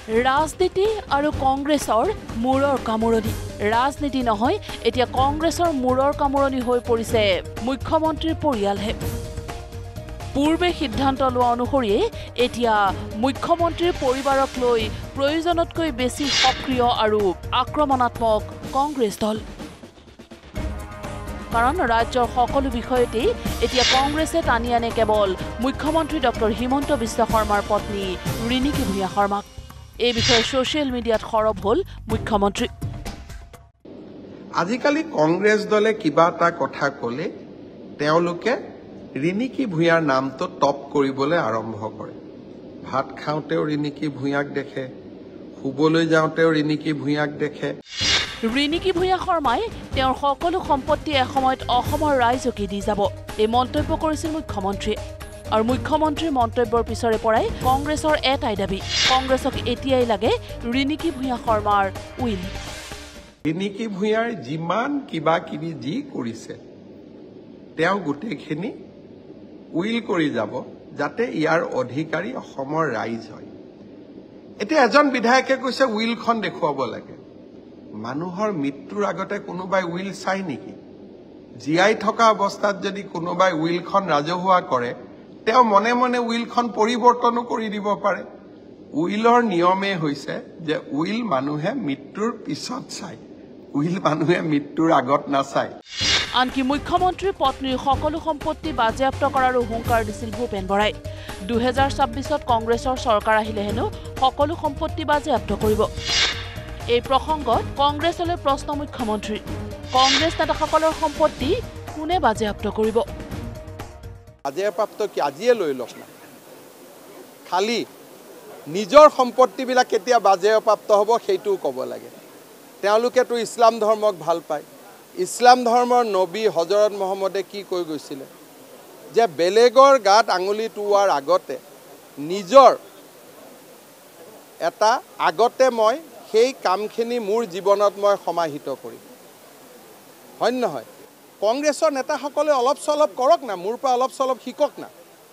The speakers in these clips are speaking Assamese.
ৰাজনীতি আৰু কংগ্ৰেছৰ মূৰৰ কামোৰণি ৰাজনীতি নহয় এতিয়া কংগ্ৰেছৰ মূৰৰ কামোৰণি হৈ পৰিছে মুখ্যমন্ত্ৰীৰ পৰিয়ালহে পূৰ্বে সিদ্ধান্ত লোৱা অনুসৰি এতিয়া মুখ্যমন্ত্ৰীৰ পৰিবাৰক লৈ প্ৰয়োজনতকৈ বেছি সক্ৰিয় আৰু আক্ৰমণাত্মক কংগ্ৰেছ দল কাৰণ ৰাজ্যৰ সকলো বিষয়তেই এতিয়া কংগ্ৰেছে টানি আনে কেৱল মুখ্যমন্ত্ৰী ডক্টৰ হিমন্ত বিশ্ব শৰ্মাৰ পত্নী ৰিণিকী ভূঞা শৰ্মাক এই বিষয়ে সোশ্যাল মিডিয়াত খৰব হল মুখ্যমন্ত্ৰী আজিকালি কংগ্ৰেছ দলে কিবা এটা কথা কলে তেওঁলোকে ৰিণিকী ভূঞাৰ নামটো টপ কৰিবলৈ আৰম্ভ কৰে ভাত খাওঁতেও ৰিণিকী ভূঞাক দেখে শুবলৈ যাওঁতেও ৰিণিকী ভূঞাক দেখে ৰিণিকী ভূঞা শৰ্মাই তেওঁৰ সকলো সম্পত্তি এসময়ত অসমৰ ৰাইজকে দি যাব এই মন্তব্য কৰিছিল মুখ্যমন্ত্ৰী আৰু মুখ্যমন্ত্ৰীৰ মন্তব্যৰ পিছৰে পৰাই কংগ্ৰেছৰ এটাই দাবী কংগ্ৰেছক এতিয়াই লাগে ৰিণিকী ভূঞা শৰ্মাৰ উইল ৰিণিকী ভূঞাৰ যিমান কিবা কিবি যি কৰিছে তেওঁ গোটেইখিনি উইল কৰি যাব যাতে ইয়াৰ অধিকাৰী অসমৰ ৰাইজ হয় এতিয়া এজন বিধায়কে কৈছে উইলখন দেখুৱাব লাগে মানুহৰ মৃত্যুৰ আগতে কোনোবাই উইল চাই নেকি জীয়াই থকা অৱস্থাত যদি কোনোবাই উইলখন ৰাজহুৱা কৰে তেওঁ মনে মনে উইলখন পৰিৱৰ্তনো কৰি দিব পাৰে উইলৰ নিয়মে হৈছে যে উইল মানুহে মৃত্যুৰ পিছত চাই উইল মানুহে মৃত্যুৰ আগত নাচায় আনকি মুখ্যমন্ত্ৰীৰ পত্নীৰ সকলো সম্পত্তি বাজেয়াপ্ত কৰাৰো হুংকাৰ দিছিল ভূপেন বৰাই 2026ত কংগ্ৰেছৰ চৰকাৰ আহিলে হেনো সকলো সম্পত্তি বাজেয়াপ্ত কৰিব এই প্ৰসংগত কংগ্ৰেছলৈ প্ৰশ্ন মুখ্যমন্ত্ৰী কংগ্ৰেছ নেতাসকলৰ সম্পত্তি কোনে বাজেয়াপ্ত কৰিব বাজেয়াপ্ত কি আজিয়ে লৈ লওক না খালি নিজৰ সম্পত্তিবিলাক কেতিয়া বাজেয়াপ্ত হ'ব সেইটোও ক'ব লাগে তেওঁলোকেতো ইছলাম ধৰ্মক ভাল পায় ইছলাম ধৰ্মৰ নবী হজৰত মহম্মদে কি কৈ গৈছিলে যে বেলেগৰ গাত আঙুলি টোৱাৰ আগতে নিজৰ এটা আগতে মই সেই কামখিনি মোৰ জীৱনত মই সমাহিত কৰিম হয় নহয় কংগ্ৰেছৰ নেতাসকলে অলপ চলপ কৰক না মোৰ পৰা অলপ চলপ শিকক না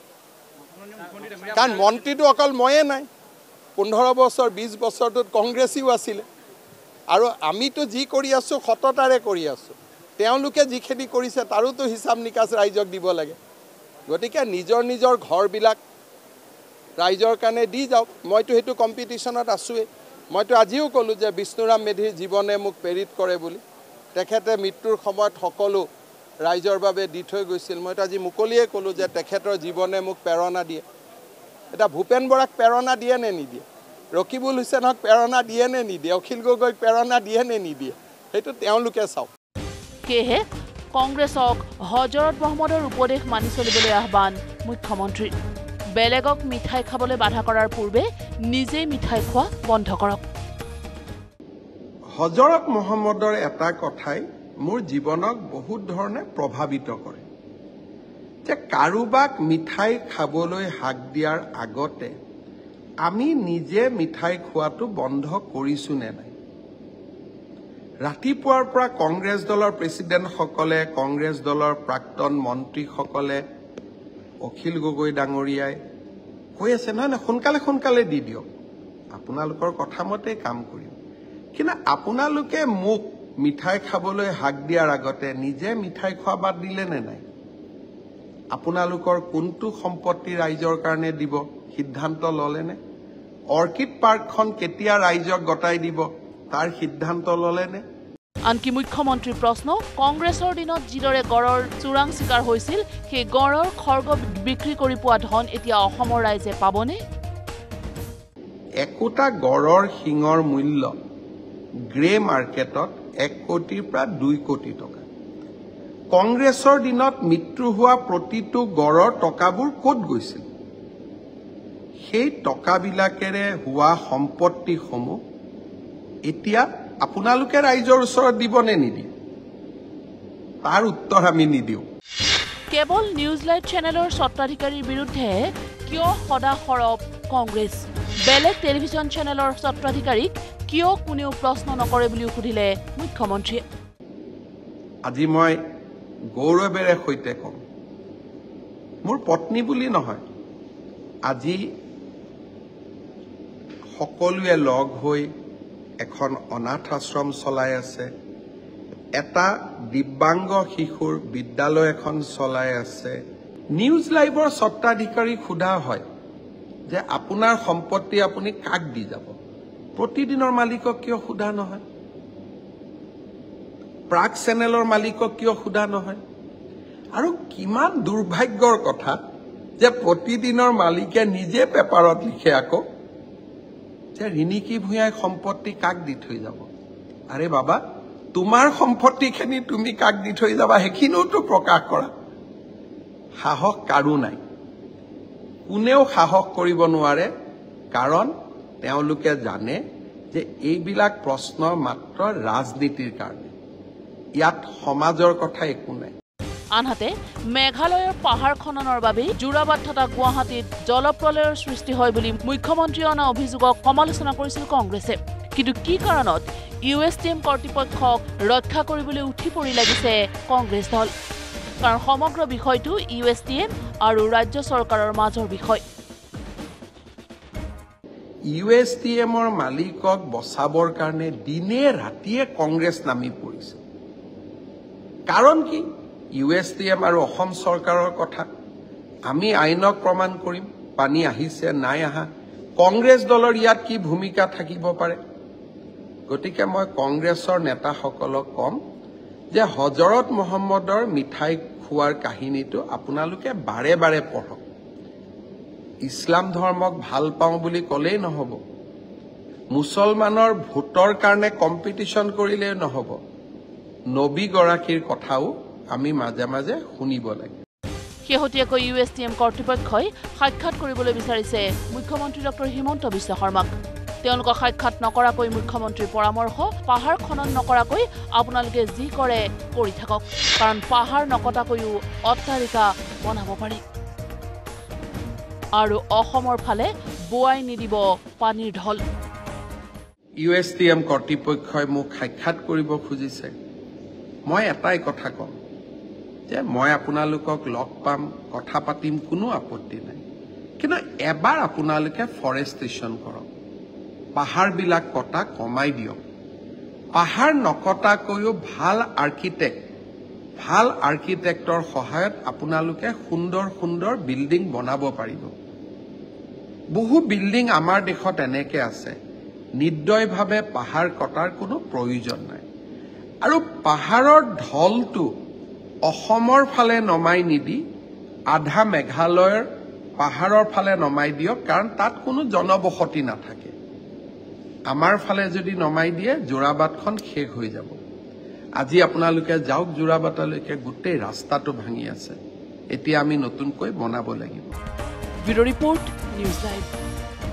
কাৰণ মন্ত্ৰীটো অকল ময়ে নাই 15 বছৰ 20 বছৰটোত কংগ্ৰেছীও আছিলে আৰু আমিতো যি কৰি আছো সততাৰে কৰি আছো তেওঁলোকে যিখিনি কৰিছে তাৰোতো হিচাপ নিকাচ ৰাইজক দিব লাগে গতিকে নিজৰ নিজৰ ঘৰবিলাক ৰাইজৰ কাৰণে দি যাওক মইতো হেতু কম্পিটিশনত আছোৱে মইতো আজিও ক'লো যে বিষ্ণুৰাম মেধিৰ জীৱনে মোক প্ৰেৰিত কৰে বুলি তেখেতে মৃত্যুৰ সময়ত সকলো ৰাইজৰ বাবে দি থৈ গৈছিল মইতো আজি মুকলিয়ে ক'লো যে তেখেতৰ জীৱনে মোক প্ৰেৰণা দিয়ে এটা ভূপেন বৰাক প্ৰেৰণা দিয়ে নে নিদিয়ে ৰকিবুল হুছেইনক প্ৰেৰণা দিয়ে নে নিদিয়ে অখিল গগৈক প্ৰেৰণা দিয়ে নে নিদিয়ে সেইটো তেওঁলোকে চাওক কেহে কংগ্ৰেছক হজৰত মহম্মদৰ উপদেশ মানি চলিবলৈ আহ্বান মুখ্যমন্ত্ৰী বেলেগক মিঠাই খাবলৈ বাধা কৰাৰ পূৰ্বে নিজে মিঠাই খোৱা বন্ধ কৰক হজৰত মহম্মদৰ এটা কথাই মোৰ জীৱনক বহুত ধৰণে প্ৰভাৱিত কৰে যে কাৰোবাক মিঠাই খাবলৈ হাক দিয়াৰ আগতে আমি নিজে মিঠাই খোৱাটো বন্ধ কৰিছো নে নাই ৰাতিপুৱাৰ পৰা কংগ্ৰেছ দলৰ প্ৰেচিডেণ্টসকলে কংগ্ৰেছ দলৰ প্ৰাক্তন মন্ত্ৰীসকলে অখিল গগৈ ডাঙৰীয়াই কৈ আছে নহয় সোনকালে সোনকালে দি দিয়ক আপোনালোকৰ কথা মতে কাম কৰিম কিন্তু আপোনালোকে মোক মিঠাই খাবলৈ হাক দিয়াৰ আগতে নিজে মিঠাই খোৱা বাদ দিলে নে নাই আপোনালোকৰ কোনটো সম্পত্তি ৰাইজৰ কাৰণে দিব সিদ্ধান্ত ললেনে অৰ্কিড পাৰ্কখন কেতিয়া ৰাইজক গতাই দিব তাৰ সিদ্ধান্ত ললেনে আনকি মুখ্যমন্ত্ৰীৰ প্ৰশ্ন কংগ্ৰেছৰ দিনত যিদৰে গড়ৰ চোৰাং চিকাৰ হৈছিল সেই গড়ৰ খৰ্গ বিক্ৰী কৰি পোৱা ধন এতিয়া অসমৰ ৰাইজে পাবনে একোটা গড়ৰ শিঙৰ মূল্য গ্ৰে মাৰ্কেটত 1 কোটিৰ পৰা 2 কোটি টকা কংগ্ৰেছৰ দিনত মৃত্যু হোৱা প্ৰতিটো গড়ৰ টকাবোৰ ক'ত গৈছিল সেই টকাবিলাকেৰে হোৱা সম্পত্তিসমূহ এতিয়া আপোনালোকে ৰাইজৰ ওচৰত দিবনে নিদিয়ে তাৰ উত্তৰ আমি নিদিও কেৱল নিউজ লাইভ চেনেলৰ স্বত্বাধিকাৰীৰ বিৰুদ্ধে কিয় সদা সৰব কংগ্ৰেছ বেলেগ টেলিভিছন চেনেলৰ স্বত্বাধিকাৰীক কিয় কোনেও প্ৰশ্ন নকৰে বুলি সুধিলে মুখ্যমন্ত্ৰীয়ে আজি মই গৌৰৱেৰে সৈতে কম মোৰ পত্নী বুলি নহয় আজি সকলোৱে লগ হৈ এখন অনাথ আশ্ৰম চলাই আছে, এটা দিব্যাংগ শিশুৰ বিদ্যালয় এখন চলাই আছে। নিউজ লাইভৰ স্বত্বাধিকাৰীক সোধা হয় যে আপোনাৰ সম্পত্তি আপুনি কাক দি যাব, প্ৰতিদিনৰ মালিকক কিয় সোধা নহয়? প্ৰাগ চেনেলৰ মালিকক কিয় সোধা নহয়? আৰু কিমান দুৰ্ভাগ্যৰ কথা যে প্ৰতিদিনৰ মালিকে নিজে পেপাৰত লিখে আকৌ যে ৰিণিকী ভূঞাই সম্পত্তি কাক দি থৈ যাব। আৰে বাবা, তোমাৰ সম্পত্তিখিনি তুমি কাক দি থৈ যাবা সেইখিনিওতো প্ৰকাশ কৰা। সাহস কাৰো নাই, কোনেও সাহস কৰিব নোৱাৰে, কাৰণ তেওঁলোকে জানে যে এইবিলাক প্ৰশ্ন মাত্ৰ ৰাজনীতিৰ কাৰণে, ইয়াত সমাজৰ কথা একো নাই। আনহাতে মেঘালয়ৰ পাহাৰ খননৰ বাবে যোৰাবাট তথা গুৱাহাটীত জলপ্ৰলয়ৰ সৃষ্টি হয় বুলি মুখ্যমন্ত্ৰীয়ে অনা অভিযোগক সমালোচনা কৰিছিল কংগ্ৰেছে। কিন্তু কি কাৰণত USTM কৰ্তৃপক্ষক ৰক্ষা কৰিবলৈ উঠি পৰি লাগিছে কংগ্ৰেছ দল? কাৰণ সমগ্ৰ বিষয়টো USTM আৰু ৰাজ্য চৰকাৰৰ মাজৰ বিষয়। USTMৰ মালিকক বচাবৰ কাৰণে দিনে ৰাতিয়ে কংগ্ৰেছ নামি পৰিছে। কাৰণ কি? USTM আৰু অসম চৰকাৰৰ কথা আমি আইনক প্ৰমাণ কৰিম, পানী আহিছে নাই আহা, কংগ্ৰেছ দলৰ ইয়াত কি ভূমিকা থাকিব পাৰে? গতিকে মই কংগ্ৰেছৰ নেতাসকলক কম যে হজৰত মহম্মদৰ মিঠাই খোৱাৰ কাহিনীটো আপোনালোকে বাৰে বাৰে পঢ়ক। ইছলাম ধৰ্মক ভাল পাওঁ বুলি ক'লেই নহ'ব, মুছলমানৰ ভোটৰ কাৰণে কম্পিটিশ্যন কৰিলেই নহ'ব, নবীগৰাকীৰ কথাও আমি মাজে মাজে শুনিব লাগে। শেহতীয়াকৈ USTM কৰ্তৃপক্ষই সাক্ষাৎ কৰিবলৈ বিচাৰিছে মুখ্যমন্ত্ৰী ডক্টৰ হিমন্ত বিশ্ব শৰ্মাক। তেওঁলোকক সাক্ষাৎ নকৰাকৈ মুখ্যমন্ত্ৰীৰ পৰামৰ্শ, পাহাৰ খনন নকৰাকৈ আপোনালোকে যি কৰে কৰি থাকক, কাৰণ পাহাৰ নকটাকৈও অট্টালিকা বনাব পাৰি। আৰু অসমৰ ফালে বোৱাই নিদিব পানীৰ ঢল। USTM কৰ্তৃপক্ষই মোক সাক্ষাৎ কৰিব খুজিছে। মই এটাই কথা কম যে মই আপোনালোকক লগ পাম, কথা পাতিম, কোনো আপত্তি নাই, কিন্তু এবাৰ আপোনালোকে ফৰেষ্টেশ্যন কৰক, পাহাৰবিলাক কটা কমাই দিয়ক। পাহাৰ নকটাকৈও ভাল আৰ্কিটেক্টৰ সহায়ত আপোনালোকে সুন্দৰ সুন্দৰ বিল্ডিং বনাব পাৰিব। বহু বিল্ডিং আমাৰ দেশত এনেকে আছে, নিৰ্দয়ভাৱে পাহাৰ কটাৰ কোনো প্ৰয়োজন নাই। আৰু পাহাৰৰ ঢলটো অসমৰ ফালে নমাই নিদি আধা মেঘালয়ৰ পাহাৰৰ ফালে নমাই দিয়ক, কাৰণ তাত কোনো জনবসতি নাথাকে। আমাৰ ফালে যদি নমাই দিয়ে যোৰাবাটখন শেষ হৈ যাব। আজি আপোনালোকে যাওক যোৰাবাটলৈকে, গোটেই ৰাস্তাটো ভাঙি আছে, এতিয়া আমি নতুনকৈ বনাব লাগিব। Bureau' report, news live.